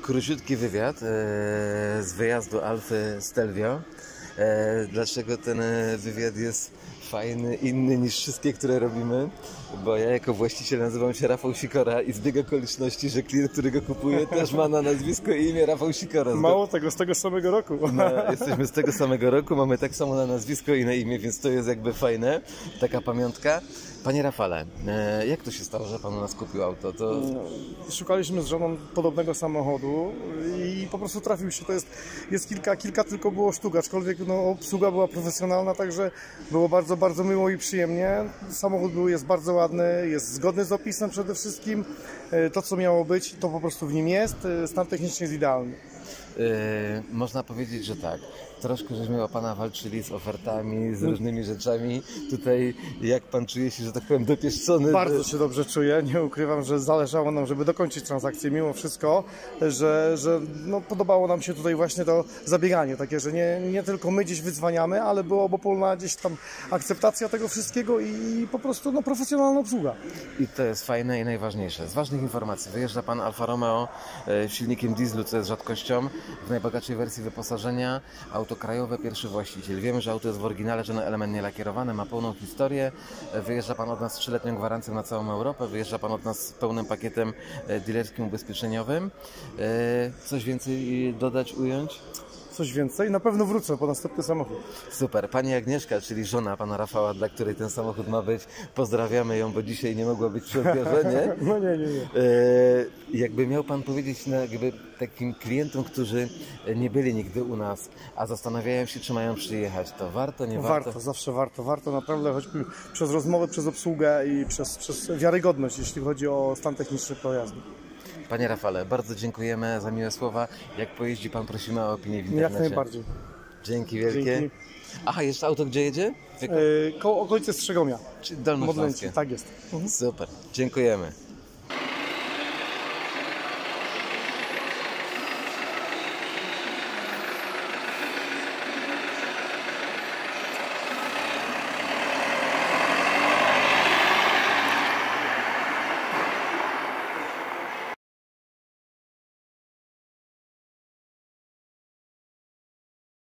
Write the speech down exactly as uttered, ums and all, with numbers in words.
króciutki wywiad e, z wyjazdu Alfy Stelvio. E, dlaczego ten wywiad jest fajny, inny niż wszystkie, które robimy? Bo ja jako właściciel nazywam się Rafał Sikora i zbieg okoliczności, że klient, którego kupuję, też ma na nazwisko i imię Rafał Sikora. Mało tego, z tego samego roku. No, jesteśmy z tego samego roku, mamy tak samo na nazwisko i na imię, więc to jest jakby fajne, taka pamiątka. Panie Rafale, jak to się stało, że Pan u nas kupił auto? To... Szukaliśmy z żoną podobnego samochodu i po prostu trafił się. To jest, jest kilka, kilka tylko było sztuk, aczkolwiek no, obsługa była profesjonalna, także było bardzo, bardzo miło i przyjemnie. Samochód był, jest bardzo ładny, jest zgodny z opisem przede wszystkim. To, co miało być, to po prostu w nim jest. Stan techniczny jest idealny. Yy, można powiedzieć, że tak. Troszkę żeśmy o Pana walczyli z ofertami, z różnymi rzeczami. Tutaj jak Pan czuje się, że tak powiem, dopieszczony? Bardzo się dobrze czuję. Nie ukrywam, że zależało nam, żeby dokończyć transakcję mimo wszystko, że, że no, podobało nam się tutaj właśnie to zabieganie. Takie, że nie, nie tylko my gdzieś wydzwaniamy, ale była obopólna gdzieś tam akceptacja tego wszystkiego i po prostu no, profesjonalna obsługa. I to jest fajne i najważniejsze. Z ważnych informacji wyjeżdża Pan Alfa Romeo e, silnikiem dieslu, co jest rzadkością, w najbogatszej wersji wyposażenia. Auto krajowe, pierwszy właściciel. Wiemy, że auto jest w oryginale, że na element nielakierowany, ma pełną historię. Wyjeżdża Pan od nas z trzyletnią gwarancją na całą Europę, wyjeżdża Pan od nas z pełnym pakietem dealerskim, ubezpieczeniowym. Coś więcej dodać, ująć? Coś więcej? Na pewno wrócę po następny samochód. Super. Pani Agnieszka, czyli żona Pana Rafała, dla której ten samochód ma być. Pozdrawiamy ją, bo dzisiaj nie mogła być przy odbiorze, nie? No nie, nie, nie. E, jakby miał Pan powiedzieć no, jakby takim klientom, którzy nie byli nigdy u nas, a zastanawiają się, czy mają przyjechać, to warto, nie warto? Warto, zawsze warto. Warto naprawdę, choćby przez rozmowę, przez obsługę i przez, przez wiarygodność, jeśli chodzi o stan techniczny pojazdu. Panie Rafale, bardzo dziękujemy za miłe słowa. Jak pojeździ Pan, prosimy o opinię w internecie. Jak najbardziej. Dzięki wielkie. Dzięki. Aha, jeszcze auto gdzie jedzie? Yy, koło okolicy Strzegomia. Czy Dolnośląskie? Tak jest. Super, dziękujemy.